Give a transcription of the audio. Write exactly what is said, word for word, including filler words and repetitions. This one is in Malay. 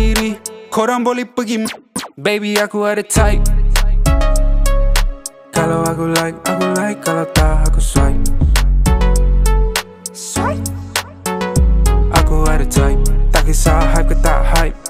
diri. Korang boleh pergi, baby aku ada type. Kalau aku like, aku like. Kalau tak, aku swipe. Swipe. Aku ada type. Tak kisah hype ke tak hype.